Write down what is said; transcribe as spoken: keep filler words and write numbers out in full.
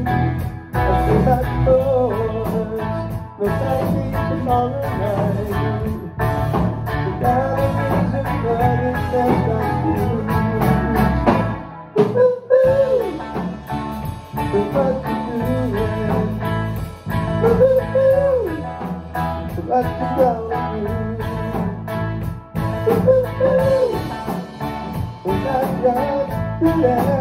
I feel like boys, no time beats tomorrow night. Without a reason, but it's just like you. Woo-hoo-hoo, so what you doing? Woo-hoo-hoo, so what you gonna do? Woo-hoo-hoo, when I got to that.